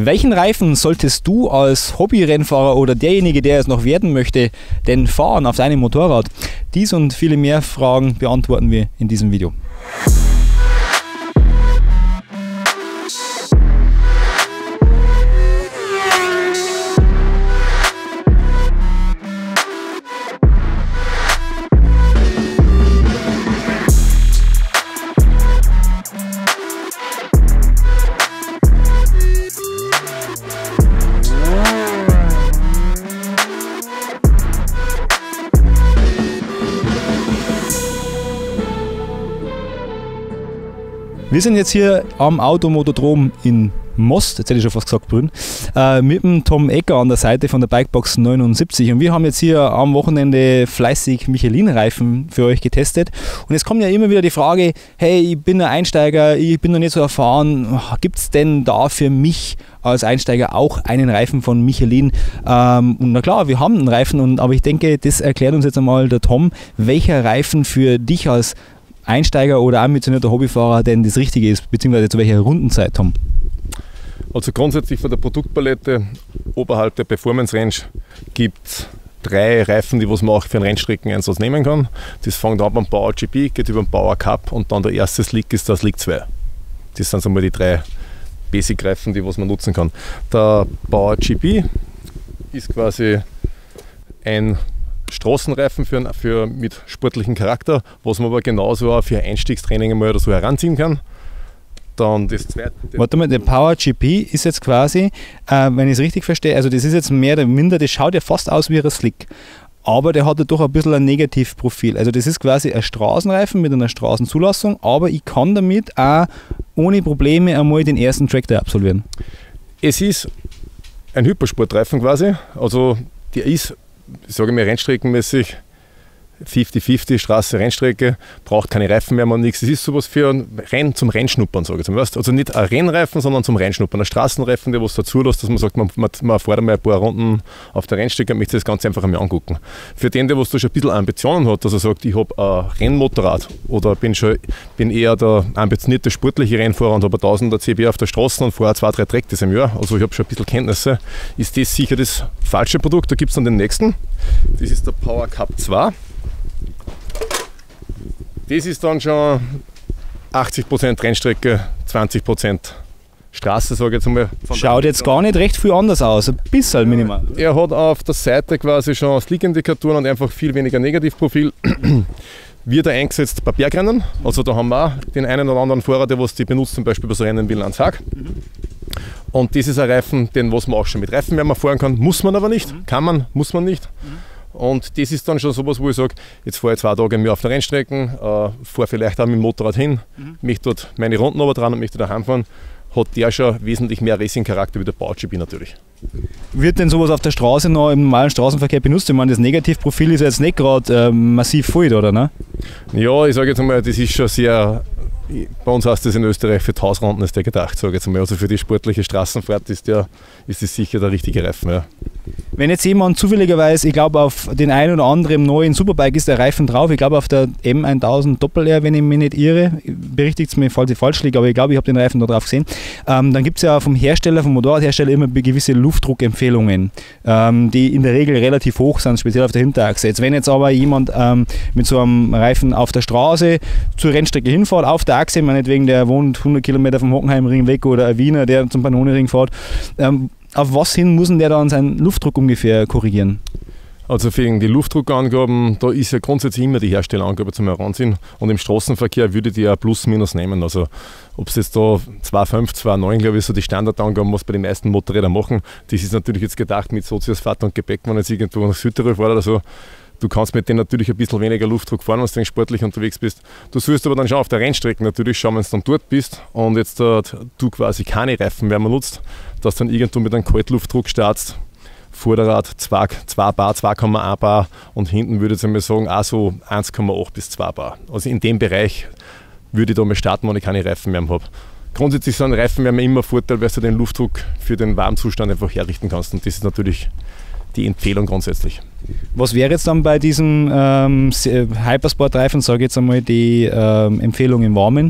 Welchen Reifen solltest du als Hobbyrennfahrer oder derjenige, der es noch werden möchte, denn fahren auf deinem Motorrad? Dies und viele mehr Fragen beantworten wir in diesem Video. Wir sind jetzt hier am Automotodrom in Most, jetzt hätte ich schon fast gesagt Brünn, mit dem Tom Ecker an der Seite von der Bikebox 79 und wir haben jetzt hier am Wochenende fleißig Michelin-Reifen für euch getestet und es kommt ja immer wieder die Frage, hey, ich bin ein Einsteiger, ich bin noch nicht so erfahren, gibt es denn da für mich als Einsteiger auch einen Reifen von Michelin? Und na klar, wir haben einen Reifen, aber ich denke, das erklärt uns jetzt einmal der Tom, welcher Reifen für dich als Einsteiger oder ambitionierter Hobbyfahrer denn das Richtige ist, beziehungsweise zu welcher Rundenzeit, Tom? Also grundsätzlich von der Produktpalette oberhalb der Performance Range gibt es 3 Reifen, die man auch für einen Rennstreckeneinsatz nehmen kann. Das fängt an beim Power GP, geht über den Power Cup und dann der erste Slick ist der Slick 2. Das sind so mal die 3 Basic-Reifen, die man nutzen kann. Der Power GP ist quasi ein Straßenreifen mit sportlichem Charakter, was man aber genauso auch für Einstiegstraining einmal oder so heranziehen kann. Dann das zweite. Warte mal, der Power GP ist jetzt quasi, wenn ich es richtig verstehe, also das ist jetzt mehr oder minder, das schaut ja fast aus wie ein Slick, aber der hat ja doch ein bisschen ein Negativprofil. Also das ist quasi ein Straßenreifen mit einer Straßenzulassung, aber ich kann damit auch ohne Probleme einmal den ersten Trackday absolvieren. Es ist ein Hypersportreifen quasi, also der ist, ich sage mal, rennstreckenmäßig 50-50, Straße, Rennstrecke, braucht keine Reifen mehr, nichts. Es ist sowas für ein zum Rennschnuppern, sage ich jetzt mal. Also nicht ein Rennreifen, sondern zum Rennschnuppern. Ein Straßenreifen, der was dazu lässt, dass man sagt, man fährt einmal ein paar Runden auf der Rennstrecke und möchte das Ganze einfach einmal angucken. Für den, der was da schon ein bisschen Ambitionen hat, dass er sagt, ich habe ein Rennmotorrad oder bin eher der ambitionierte sportliche Rennfahrer und habe 1000er CB auf der Straße und fahre 2-3 Trackdays im Jahr, also ich habe schon ein bisschen Kenntnisse, ist das sicher das falsche Produkt. Da gibt es dann den nächsten. Das ist der Power Cup 2. Das ist dann schon 80% Rennstrecke, 20% Straße, sage ich jetzt einmal. Schaut jetzt gar nicht recht viel anders aus, ein bisschen minimal. Er hat auf der Seite quasi schon Slick-Indikatoren und einfach viel weniger Negativprofil. Wird er eingesetzt bei Bergrennen, also da haben wir auch den einen oder anderen Fahrer, der was die benutzt, zum Beispiel bei so Rennen wie Landshaag. Und das ist ein Reifen, den was man auch schon mit Reifenwärmer fahren kann, muss man aber nicht, kann man, muss man nicht. Und das ist dann schon sowas, wo ich sage, jetzt fahre ich 2 Tage im Jahr auf der Rennstrecken, fahre vielleicht auch mit dem Motorrad hin, möchte dort meine Runden aber dran und möchte daheim fahren, hat der schon wesentlich mehr Racing-Charakter wie der Power GP natürlich. Wird denn sowas auf der Straße noch im normalen Straßenverkehr benutzt? Ich meine, das Negativprofil ist jetzt nicht gerade massiv voll, oder? Ne? Ja, ich sage jetzt einmal, das ist schon sehr, bei uns heißt das in Österreich, für die Hausrunden ist der gedacht, sage ich jetzt einmal. Also für die sportliche Straßenfahrt ist das sicher der richtige Reifen. Ja. Wenn jetzt jemand zufälligerweise, ich glaube auf den einen oder anderen neuen Superbike ist der Reifen drauf, ich glaube auf der M1000 Doppel-R, wenn ich mich nicht irre, berichtigt es mir, falls ich falsch liege, aber ich glaube, ich habe den Reifen da drauf gesehen. Dann gibt es ja vom Hersteller, vom Motorradhersteller immer gewisse Luftdruckempfehlungen, die in der Regel relativ hoch sind, speziell auf der Hinterachse. Jetzt, wenn jetzt aber jemand mit so einem Reifen auf der Straße zur Rennstrecke hinfährt, auf der Achse, meinetwegen der wohnt 100 Kilometer vom Hockenheimring weg oder ein Wiener, der zum Pannonering fährt, auf was hin muss denn der dann seinen Luftdruck ungefähr korrigieren? Also wegen die Luftdruckangaben, da ist ja grundsätzlich immer die Herstellerangabe zum Heranziehen und im Straßenverkehr würde die ja plus minus nehmen. Also ob es jetzt da 2,5, 2,9 glaube ich so die Standardangaben, was bei den meisten Motorrädern machen, das ist natürlich jetzt gedacht mit Soziusfahrt und Gepäck, wenn jetzt irgendwo nach Südtirol fährt oder so. Du kannst mit denen natürlich ein bisschen weniger Luftdruck fahren, wenn du sportlich unterwegs bist. Du sollst aber dann schon auf der Rennstrecke natürlich schauen, wenn du dann dort bist und jetzt du quasi keine Reifen mehr nutzt, dass du dann irgendwo mit einem Kaltluftdruck startest. Vorderrad 2 Bar, 2,1 Bar und hinten würde ich einmal sagen, auch so 1,8 bis 2 Bar. Also in dem Bereich würde ich da mal starten, wenn ich keine Reifen mehr habe. Grundsätzlich sind Reifenwärme immer ein Vorteil, weil du den Luftdruck für den Warmzustand einfach herrichten kannst und das ist natürlich die Empfehlung grundsätzlich. Was wäre jetzt dann bei diesem Hypersport-Reifen, sage ich jetzt einmal, die Empfehlung im Warmen?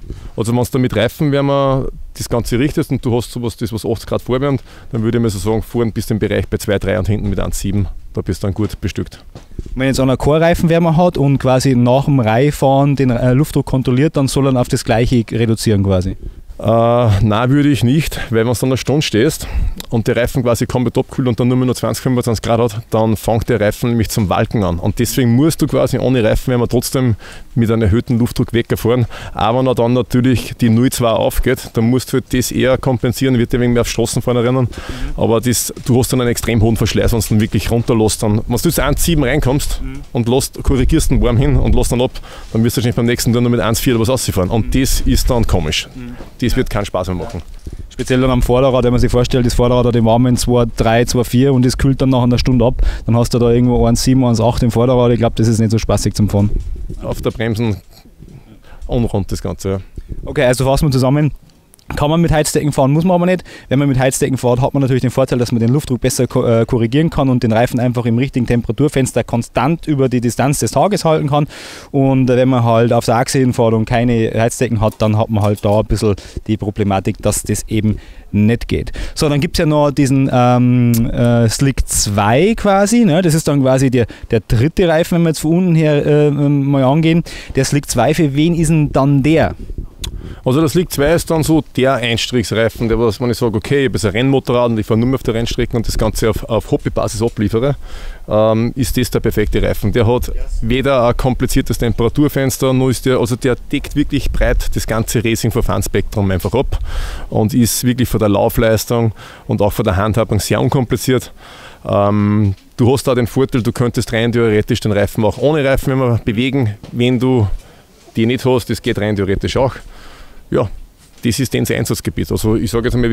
Also wenn du da mit Reifenwärmer das Ganze richtest und du hast sowas, das was 80 Grad vorwärmt, dann würde ich mal so sagen, vorn bis im Bereich bei 2,3 und hinten mit 1,7, da bist du dann gut bestückt. Wenn jetzt einer keine Reifenwärmer hat und quasi nach dem Reifahren den Luftdruck kontrolliert, dann soll er auf das Gleiche reduzieren quasi? Nein, würde ich nicht, weil wenn du dann eine Stunde stehst und der Reifen quasi komplett abkühlt und dann nur mehr 20, 25 Grad hat, dann fängt der Reifen nämlich zum Walken an. Und deswegen musst du quasi ohne Reifenwärmer trotzdem mit einem erhöhten Luftdruck wegfahren. Aber wenn er dann natürlich die 0,2 aufgeht, dann musst du halt das eher kompensieren, wird dir wegen mehr auf Straßenfahren erinnern. Aber du hast dann einen extrem hohen Verschleiß, wenn du dann wirklich runterlässt. Wenn du jetzt 1,7 reinkommst und korrigierst den warm hin und lässt dann ab, dann wirst du wahrscheinlich beim nächsten Tag nur mit 1,4 oder was rausfahren. Und das ist dann komisch. Das wird keinen Spaß mehr machen. Speziell dann am Vorderrad, wenn man sich vorstellt, das Vorderrad hat im Warmen 2,3, 2,4 und das kühlt dann nach einer Stunde ab, dann hast du da irgendwo 1,7, 1,8 im Vorderrad. Ich glaube, das ist nicht so spaßig zum Fahren. Auf der Bremsen unrund das Ganze, ja. Okay, also fassen wir zusammen. Kann man mit Heizdecken fahren, muss man aber nicht. Wenn man mit Heizdecken fährt, hat man natürlich den Vorteil, dass man den Luftdruck besser korrigieren kann und den Reifen einfach im richtigen Temperaturfenster konstant über die Distanz des Tages halten kann. Und wenn man halt auf der Achse hinfährt und keine Heizdecken hat, dann hat man halt da ein bisschen die Problematik, dass das eben nicht geht. So, dann gibt es ja noch diesen Slick 2 quasi, ne? Das ist dann quasi der dritte Reifen, wenn wir jetzt von unten her mal angehen. Der Slick 2, für wen ist denn dann der? Also der Slick 2 ist dann so der Einstiegsreifen, der was, wenn ich sage, okay, ich habe ein Rennmotorrad und ich fahre nur mehr auf der Rennstrecke und das Ganze auf Hobbybasis abliefere, ist das der perfekte Reifen. Der hat weder ein kompliziertes Temperaturfenster, noch ist der deckt wirklich breit das ganze Racing-Verfahrensspektrum einfach ab und ist wirklich von der Laufleistung und auch von der Handhabung sehr unkompliziert. Du hast da den Vorteil, du könntest rein theoretisch den Reifen auch ohne Reifenwärmer bewegen, wenn du die nicht hast, das geht rein theoretisch auch. Ja, das ist das Einsatzgebiet. Also ich sage jetzt einmal,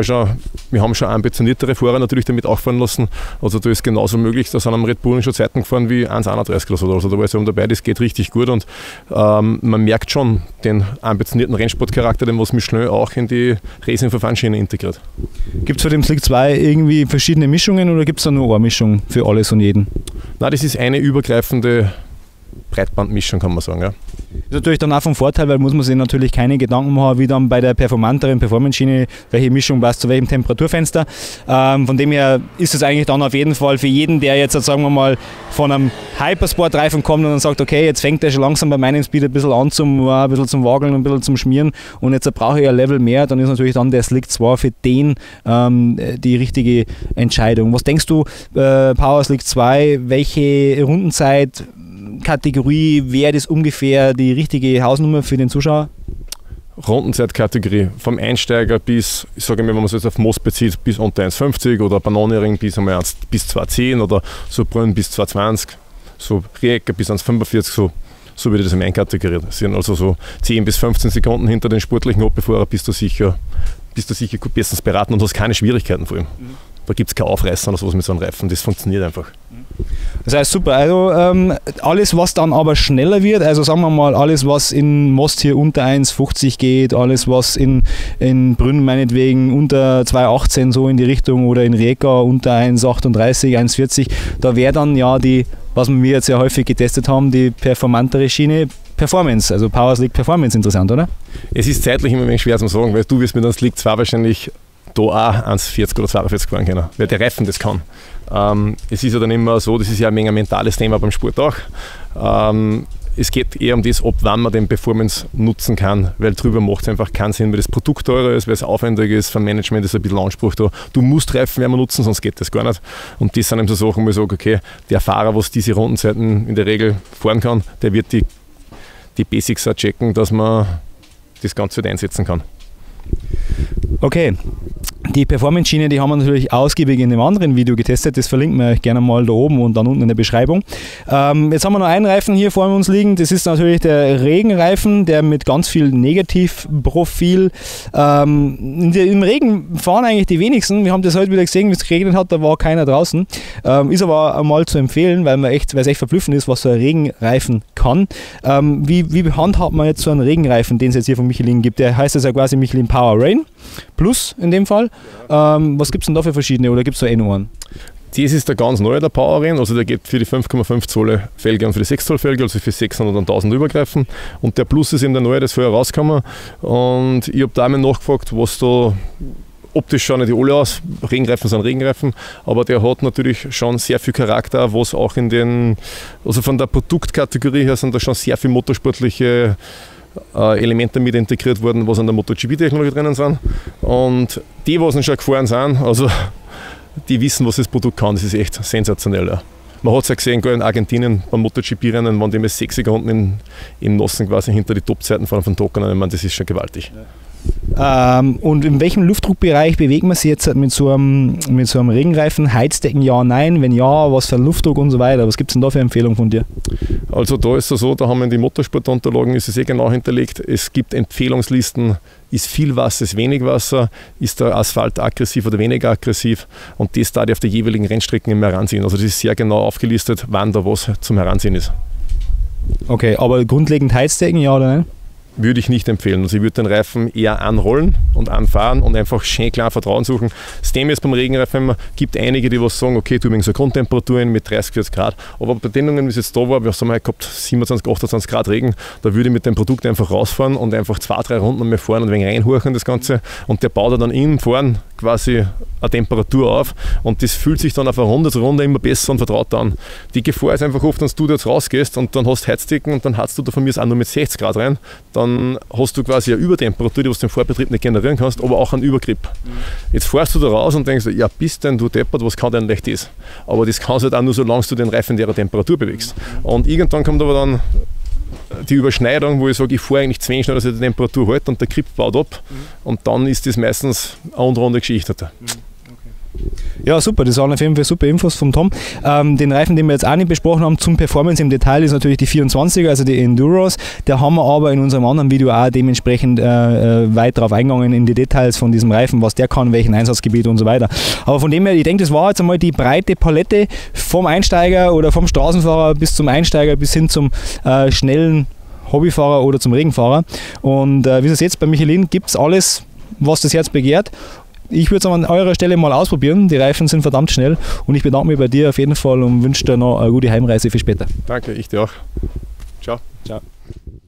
wir haben schon ambitioniertere Fahrer natürlich damit auch fahren lassen. Also da ist genauso möglich, da sind am Red Bull schon Zeiten gefahren wie 1,31 oder so. Also da war es ja dabei, das geht richtig gut und man merkt schon den ambitionierten Rennsportcharakter, den was Michelin auch in die Racing-Verfahrensschiene integriert. Gibt es für den Slick 2 irgendwie verschiedene Mischungen oder gibt es da nur eine Mischung für alles und jeden? Nein, das ist eine übergreifende Breitbandmischung, kann man sagen. Ja. Ist natürlich dann auch vom Vorteil, weil muss man sich natürlich keine Gedanken machen, wie dann bei der performanteren Performance-Schiene, welche Mischung passt zu welchem Temperaturfenster. Von dem her ist es eigentlich dann auf jeden Fall für jeden, der jetzt, sagen wir mal, von einem Hypersport-Reifen kommt und dann sagt, okay, jetzt fängt der schon langsam bei meinem Speed ein bisschen an zum Wageln und ein bisschen zum Schmieren und jetzt brauche ich ein Level mehr, dann ist natürlich dann der Slick 2 für den die richtige Entscheidung. Was denkst du, Power Slick 2, welche Rundenzeit Kategorie wäre das ungefähr die richtige Hausnummer für den Zuschauer? Rundenzeitkategorie vom Einsteiger bis, ich sage mal, wenn man es jetzt auf Most bezieht, bis unter 1,50 oder Bananenring bis 2,10 oder so Brünn bis 2,20, so Riecker bis 1,45, so würde ich das im einkategorisieren. Also so 10 bis 15 Sekunden hinter den sportlichen Hobbyfahrer bist du sicher bestens beraten und hast keine Schwierigkeiten vor ihm. Da gibt es kein Aufreißen oder sowas mit so einem Reifen, das funktioniert einfach. Das heißt super, also alles was dann aber schneller wird, also sagen wir mal alles was in Most hier unter 1,50 geht, alles was in Brünn meinetwegen unter 2,18 so in die Richtung oder in Rijeka unter 1,38, 1,40, da wäre dann ja die, was wir jetzt sehr häufig getestet haben, die performantere Schiene Performance, also Power Slick Performance interessant, oder? Es ist zeitlich immer ein wenig schwer zu sagen, weil du wirst mit einem Slick 2 wahrscheinlich da auch 1,40 oder 42 fahren können, weil der Reifen das kann. Es ist ja dann immer so, das ist ja ein Menge mentales Thema beim Sport auch. Es geht eher um das, ob wann man den Performance nutzen kann, weil drüber macht es einfach keinen Sinn, weil das Produkt teurer ist, weil es aufwendiger ist, vom Management ist ein bisschen Anspruch da. Du musst Reifenwärmer nutzen, sonst geht das gar nicht. Und das sind eben so Sachen, wo ich sage, okay, der Fahrer, was diese Rundenzeiten in der Regel fahren kann, der wird die Basics auch checken, dass man das Ganze halt einsetzen kann. Okay, die Performance-Schiene, die haben wir natürlich ausgiebig in dem anderen Video getestet, das verlinken wir euch gerne mal da oben und dann unten in der Beschreibung. Jetzt haben wir noch einen Reifen hier vor uns liegen, das ist natürlich der Regenreifen, der mit ganz viel Negativprofil. Im Regen fahren eigentlich die wenigsten, wir haben das heute wieder gesehen, wie es geregnet hat, da war keiner draußen. Ist aber einmal zu empfehlen, weil es echt verblüffend ist, was so ein Regenreifen kann. Wie handhabt man jetzt so einen Regenreifen, den es jetzt hier von Michelin gibt? Der heißt ja quasi Michelin Power Rain Plus in dem Fall. Was gibt es denn da für verschiedene oder gibt es da eh nur einen? Das ist der ganz neue, der Powerrain, also der geht für die 5,5 Zoll Felge und für die 6 Zoll Felge, also für 600 und 1000 Übergreifen. Und der Plus ist eben der neue, das vorher rausgekommen. Und ich habe da einmal nachgefragt, was da optisch schauen die alle aus, Regenreifen sind Regenreifen, aber der hat natürlich schon sehr viel Charakter, was auch in den, also von der Produktkategorie her sind da schon sehr viele motorsportliche Elemente mit integriert worden, was an der MotoGP-Technologie drinnen sind. Und die, was schon gefahren sind, also die wissen, was das Produkt kann, das ist echt sensationell. Ja. Man hat es ja gesehen, in Argentinien beim MotoGP-Rennen, wenn die mit 6 Sekunden im Nassen quasi hinter die Topzeiten fahren von Tokio, ich meine, das ist schon gewaltig. Ja. Und in welchem Luftdruckbereich bewegen wir sich jetzt mit so einem Regenreifen? Heizdecken ja, nein? Wenn ja, was für ein Luftdruck und so weiter? Was gibt es denn da für Empfehlungen von dir? Also da ist es so, da haben wir in die Motorsportunterlagen, ist es genau hinterlegt, es gibt Empfehlungslisten, ist viel Wasser, ist wenig Wasser, ist der Asphalt aggressiv oder weniger aggressiv und das da die auf der jeweiligen Rennstrecken immer heranziehen. Also das ist sehr genau aufgelistet, wann da was zum Heranziehen ist. Okay, aber grundlegend Heizdecken, ja oder nein? Würde ich nicht empfehlen. Also ich würde den Reifen eher anrollen und anfahren und einfach schön klar Vertrauen suchen. Das Thema ist beim Regenreifen immer, gibt einige, die was sagen, okay, du übrigens so Grundtemperaturen mit 30, 40 Grad, aber bei Bedingungen, wie es jetzt da war, wir haben halt gehabt 27, 28 Grad Regen, da würde ich mit dem Produkt einfach rausfahren und einfach 2, 3 Runden mehr fahren und ein wenig reinhurchen das Ganze und der baut dann im Fahren quasi eine Temperatur auf und das fühlt sich dann auf eine Runde zu Runde immer besser und vertraut an. Die Gefahr ist einfach oft, dass du jetzt rausgehst und dann hast Heizdecken und dann heizt du da von mir auch nur mit 60 Grad rein, dann hast du quasi eine Übertemperatur, die du im Vorbetrieb nicht generieren kannst, aber auch einen Übergrip. Jetzt fährst du da raus und denkst, ja bist denn du deppert, was kann denn leicht das? Aber das kannst du halt auch nur, solange du den Reifen in der Temperatur bewegst. Und irgendwann kommt aber dann die Überschneidung, wo ich sage, ich fahre eigentlich zu wenig schnell, dass ich die Temperatur halte und der Grip baut ab und dann ist das meistens eine unrunde Geschichte. Ja, super, das waren auf jeden Fall super Infos vom Tom. Den Reifen, den wir jetzt auch nicht besprochen haben, zum Performance im Detail, ist natürlich die 24er, also die Enduros. Da haben wir aber in unserem anderen Video auch dementsprechend weit darauf eingegangen in die Details von diesem Reifen, was der kann, welchen Einsatzgebiet und so weiter. Aber von dem her, ich denke, das war jetzt einmal die breite Palette vom Einsteiger oder vom Straßenfahrer bis zum Einsteiger bis hin zum schnellen Hobbyfahrer oder zum Regenfahrer. Und wie ihr seht, bei Michelin gibt es alles, was das Herz begehrt. Ich würde es an eurer Stelle mal ausprobieren. Die Reifen sind verdammt schnell und ich bedanke mich bei dir auf jeden Fall und wünsche dir noch eine gute Heimreise für später. Danke, ich dir auch. Ciao. Ciao.